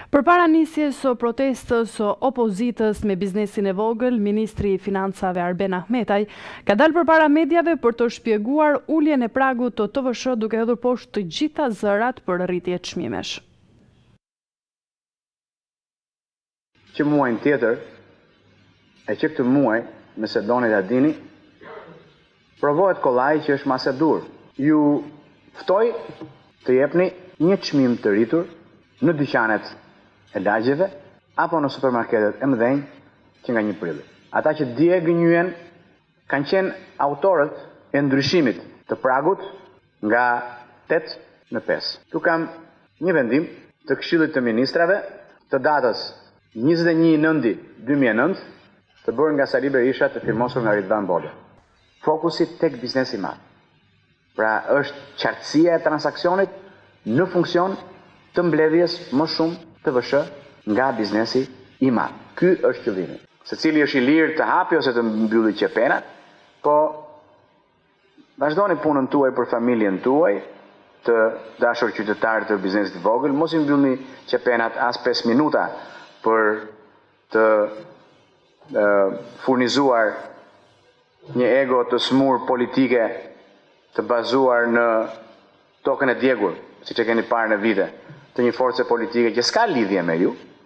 Përpara nisjes së protestës së opozitës me biznesin e vogël, Ministri i Financave Arben Ahmetaj ka dalë përpara mediave për të shpjeguar uljen e pragut të TVSH duke hedhur poshtë të gjitha zërat për rritje çmimesh. Që muajin tjetër, e që këtë muaj, nëse doni ta dini, provohet kollaj që është mas e dur. Ju ftoj të jepni një çmim të rritur në dyqanet e lagjeve apo në supermarketet e mëdhenj që nga 1 prilli. Ata që dje gënjyen kanë qenë autorët e ndryshimit të pragut nga 8 në 5. Tu kam një vendim të Këshillit të Ministrave të datës 21/9/2009 të bërë nga Sali Berisha të firmosur nga Ridvan Bode. Fokusi tek biznesi i madh. Pra është qartësia e transaksionit në funksion të mbledhjes më shumë TVSH nga biznesi i madh. Ky është qëllimi. Secili është i lirë të hapi ose të mbylli qepenat, po vazhdoni punën tuaj për familjen tuaj, të dashur qytetarë të biznesit të vogël, mos i mbyllni qepenat as 5 minuta për të furnizuar një ego të smur politike të bazuar në tokën e djegur, siç e keni parë në vite, të një force politike që s'ka lidhje me ju,